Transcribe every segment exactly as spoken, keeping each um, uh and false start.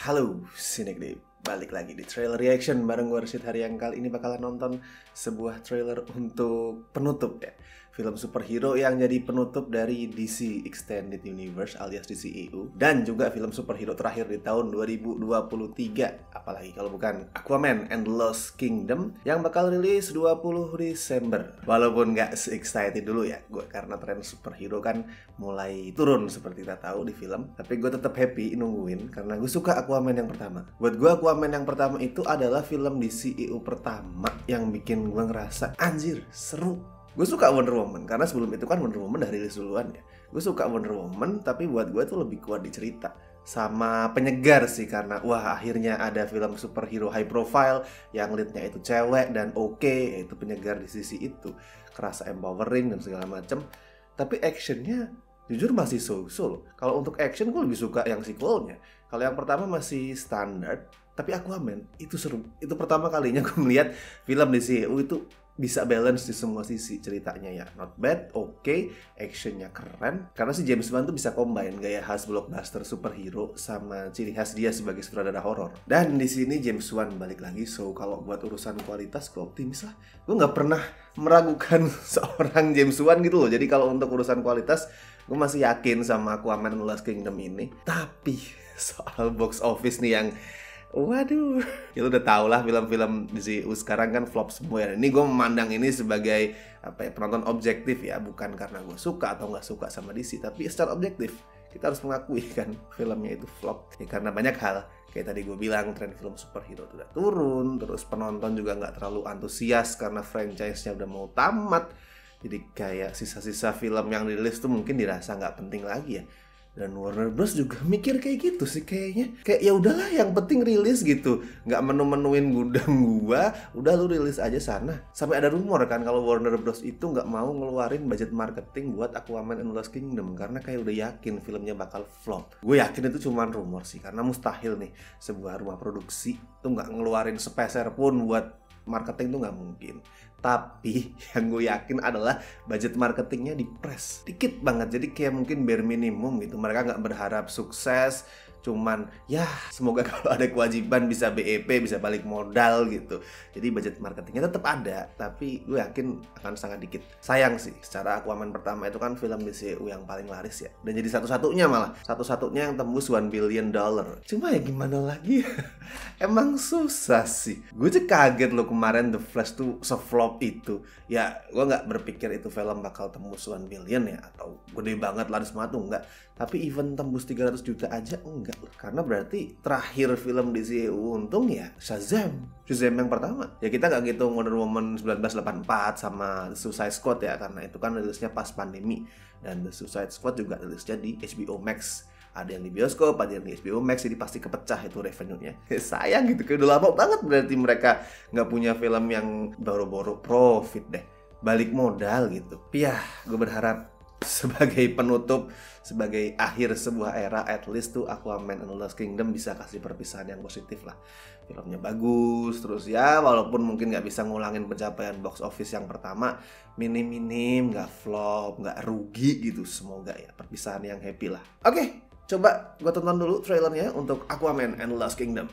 Halo, Sinek balik lagi di trailer reaction bareng gue Rashid Hari, yang kali ini bakalan nonton sebuah trailer untuk penutup ya, film superhero yang jadi penutup dari D C Extended Universe alias D C E U, dan juga film superhero terakhir di tahun dua ribu dua puluh tiga, apalagi kalau bukan Aquaman and the Lost Kingdom yang bakal rilis dua puluh Desember. Walaupun gak se-excited dulu ya gue, karena tren superhero kan mulai turun seperti kita tahu di film, tapi gue tetap happy nungguin karena gue suka Aquaman yang pertama. Buat gue Aquaman yang pertama itu adalah film D C E U pertama yang bikin gue ngerasa anjir seru. Gue suka Wonder Woman karena sebelum itu kan Wonder Woman udah rilis duluan ya. Gue suka Wonder Woman, tapi buat gue tuh lebih kuat di cerita sama penyegar sih, karena wah akhirnya ada film superhero high profile yang leadnya itu cewek dan oke, okay, yaitu penyegar di sisi itu, kerasa empowering dan segala macem. Tapi actionnya jujur masih so-so. Kalau untuk action gue lebih suka yang sequelnya. Kalau yang pertama masih standar, tapi Aquaman itu seru. Itu pertama kalinya gue melihat film D C E U itu bisa balance di semua sisi ceritanya ya. Not bad, oke, okay, actionnya keren. Karena si James Wan tuh bisa combine gaya khas blockbuster superhero sama ciri khas dia sebagai sutradara horor. Dan di sini James Wan balik lagi, so kalau buat urusan kualitas gue optimis lah. Gue nggak pernah meragukan seorang James Wan gitu loh. Jadi kalau untuk urusan kualitas gue masih yakin sama Aquaman and the Lost Kingdom ini. Tapi soal box office nih yang waduh, ya udah tau lah film-film D C E U sekarang kan flop semua ya. Ini gue memandang ini sebagai apa ya, penonton objektif ya, bukan karena gue suka atau nggak suka sama D C, tapi secara objektif kita harus mengakui kan filmnya itu flop ya, karena banyak hal. Kayak tadi gue bilang, tren film superhero udah turun, terus penonton juga nggak terlalu antusias karena franchise-nya udah mau tamat. Jadi kayak sisa-sisa film yang dirilis tuh mungkin dirasa nggak penting lagi ya. Dan Warner Bros juga mikir kayak gitu sih kayaknya. Kayak ya udahlah, yang penting rilis gitu. Nggak menu-menuin gudang gua, udah lu rilis aja sana. Sampai ada rumor kan kalau Warner Bros itu nggak mau ngeluarin budget marketing buat Aquaman and the Lost Kingdom karena kayak udah yakin filmnya bakal flop. Gue yakin itu cuma rumor sih, karena mustahil nih sebuah rumah produksi tuh nggak ngeluarin sepeser pun buat marketing tuh nggak mungkin. Tapi yang gue yakin adalah budget marketingnya dipres dikit banget. Jadi kayak mungkin bare minimum gitu. Mereka nggak berharap sukses, cuman ya semoga kalau ada kewajiban bisa B E P, bisa balik modal gitu. Jadi budget marketingnya tetap ada, tapi gue yakin akan sangat dikit. Sayang sih, secara Aquaman pertama itu kan film D C E U yang paling laris ya, dan jadi satu-satunya malah satu-satunya yang tembus one billion dollar. Cuma ya gimana lagi, emang susah sih. Gue aja kaget loh kemarin The Flash tuh se-flop itu. Ya gue nggak berpikir itu film bakal tembus one billion ya, atau gede banget laris banget tuh enggak. Tapi even tembus tiga ratus juta aja enggak. Karena berarti terakhir film D C E U untung ya Shazam Shazam yang pertama. Ya kita nggak ngitung Wonder Woman seribu sembilan ratus delapan puluh empat sama The Suicide Squad ya, karena itu kan rilisnya pas pandemi. Dan The Suicide Squad juga rilisnya di H B O Max. Ada yang di bioskop, ada yang di H B O Max, jadi pasti kepecah itu revenue-nya. Sayang gitu, kayak udah lama banget berarti mereka nggak punya film yang baru-baru profit deh, balik modal gitu. Tapi ya gue berharap sebagai penutup, sebagai akhir sebuah era, at least tuh Aquaman and the Lost Kingdom bisa kasih perpisahan yang positif lah. Filmnya bagus, terus ya walaupun mungkin nggak bisa ngulangin pencapaian box office yang pertama, minim-minim, nggak flop, nggak rugi gitu. Semoga ya perpisahan yang happy lah. Oke, coba gue tonton dulu trailernya untuk Aquaman and the Lost Kingdom.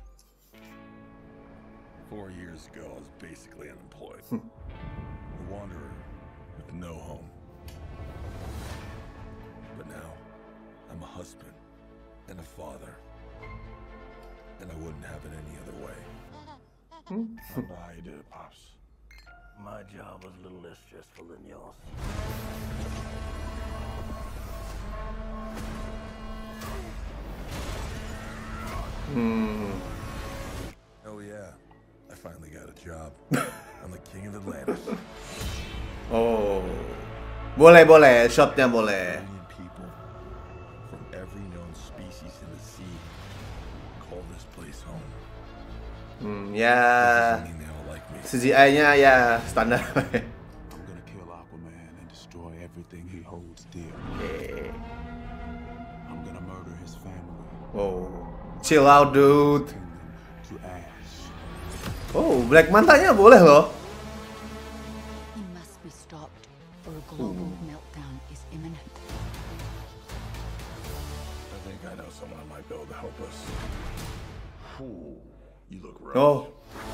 Four years ago, I was basically unemployed. A wanderer with no home. But now, I'm a husband and a father. And I wouldn't have it any other way. I don't know how you did it, Pops. My job was a little less stressful than yours. Hmm. Oh yeah, I finally got a job. I'm the king of Atlantis. Oh, boleh boleh, shotnya boleh. Million people from every known species in the sea call this place home. Hmm, ya Doesn't mean they all like me. C G I-nya ya standar. I'm gonna kill Aquaman and destroy everything he holds dear. Oke. I'm gonna murder his family. Oh, chill out dude. Turn them to ash. Oh, Black Mantanya boleh loh. He must be stopped, or a global meltdown is imminent. I think I know someone who might be able to help us. Ooh, you look rough. Oh.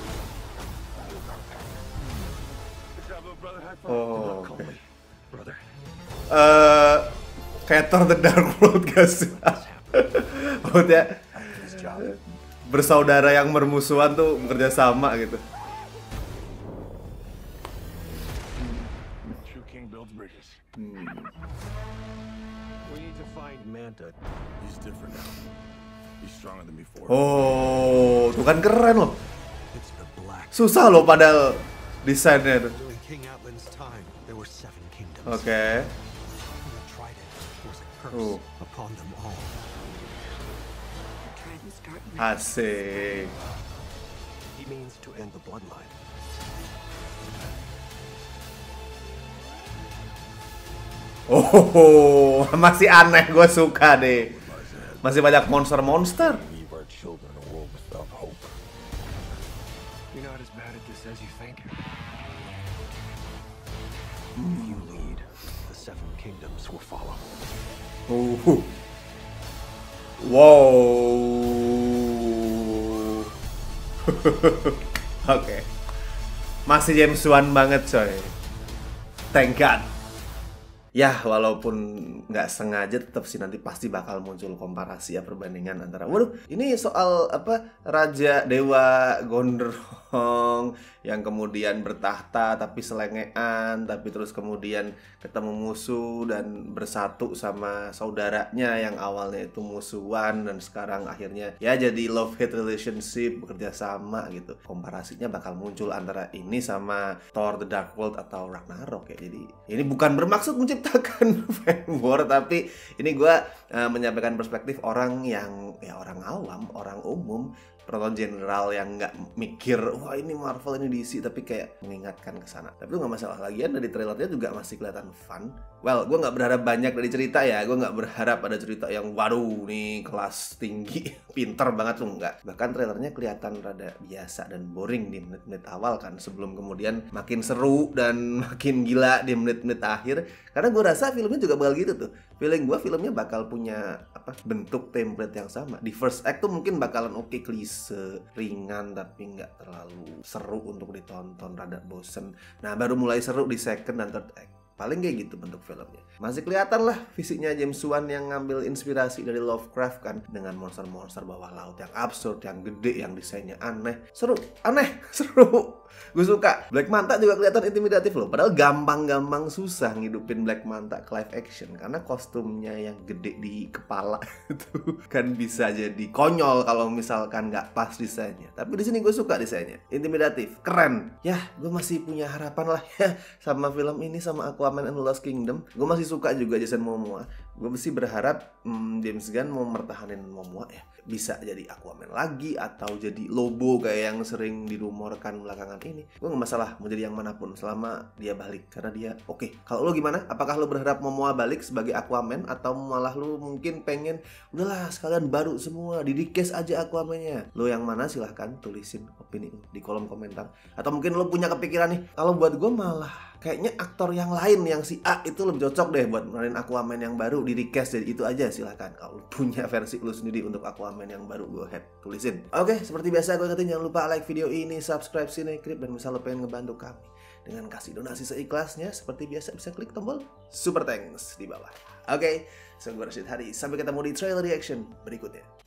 Oh, Oh, oke. me, brother. Eh, kayak Thor The Dark World gak sih? Maksudnya This job. bersaudara yang bermusuhan tuh bekerja sama gitu. True king builds bridges. We need to find Manta. He's different now. He's stronger than before. Oh, tuh kan keren loh. It's the Black. Susah loh padahal desainnya tuh. During King Atlan's time, there were seven kingdoms. Oke. And the Trident was a curse Oh. upon them all. Trident's dark Asik. He means to end the bloodline. Oh, masih aneh, gue suka deh. Masih banyak monster-monster. Leave our children in a world without hope. You're not as bad at this as you think. If you lead, the seven kingdoms will follow. Uh. Wow. Oke. Masih James Wan banget coy. Thank God. Ya, walaupun nggak sengaja tetap sih nanti pasti bakal muncul komparasi ya, perbandingan antara waduh, ini soal apa Raja Dewa Gondrong yang kemudian bertahta tapi selengean, tapi terus kemudian ketemu musuh dan bersatu sama saudaranya yang awalnya itu musuhan dan sekarang akhirnya ya jadi love hate relationship, bekerja sama gitu. Komparasinya bakal muncul antara ini sama Thor The Dark World atau Ragnarok ya. Jadi ini bukan bermaksud menciptakan fan war, tapi ini gue uh, menyampaikan perspektif orang yang ya orang awam, orang umum, penonton general yang nggak mikir wah ini Marvel ini D C, tapi kayak mengingatkan ke sana. Tapi itu nggak masalah, lagian dari trailernya juga masih kelihatan fun. Well, gue nggak berharap banyak dari cerita ya, gue nggak berharap ada cerita yang waduh nih kelas tinggi, pinter banget tuh nggak. Bahkan trailernya kelihatan rada biasa dan boring di menit-menit awal kan, sebelum kemudian makin seru dan makin gila di menit-menit akhir. Karena gue rasa filmnya juga bakal gitu tuh. Feeling gue filmnya bakal punya apa bentuk template yang sama. Di first act tuh mungkin bakalan oke, okay, klise, ringan tapi nggak terlalu seru untuk ditonton, rada bosen. Nah baru mulai seru di second dan third act. Paling kayak gitu bentuk filmnya. Masih kelihatan lah fisiknya James Wan yang ngambil inspirasi dari Lovecraft kan, dengan monster-monster bawah laut yang absurd, yang gede, yang desainnya aneh. Seru, aneh, seru. Gue suka. Black Manta juga kelihatan intimidatif loh. Padahal gampang-gampang susah ngidupin Black Manta ke live action karena kostumnya yang gede di kepala itu kan bisa jadi konyol kalau misalkan nggak pas desainnya. Tapi di sini gue suka desainnya, intimidatif, keren. Ya, gue masih punya harapan lah ya sama film ini, sama Aquaman and the Lost Kingdom. Gue masih suka juga Jason Momoa. Gue mesti berharap hmm, James Gunn mau mertahanin Momoa ya. Bisa jadi Aquaman lagi atau jadi Lobo kayak yang sering dirumorkan belakangan ini. Gue gak masalah mau jadi yang manapun selama dia balik, karena dia oke. Okay. Kalau lo gimana? Apakah lo berharap Momoa balik sebagai Aquaman atau malah lo mungkin pengen udahlah sekalian baru semua, di-recast aja Aquaman-nya? Lo yang mana? Silahkan tulisin opini lo di kolom komentar. Atau mungkin lo punya kepikiran nih, kalau buat gue malah kayaknya aktor yang lain yang si A itu lebih cocok deh buat meranin Aquaman yang baru, di recast jadi itu aja. Silahkan kalau punya versi lu sendiri untuk Aquaman yang baru, go ahead tulisin. Oke, seperti biasa gue ingetin jangan lupa like video ini, subscribe Cinecrip, dan misal lo pengen ngebantu kami dengan kasih donasi seikhlasnya, seperti biasa bisa klik tombol super thanks di bawah. Oke, so gue Rashid Hari, sampai ketemu di trailer reaction berikutnya.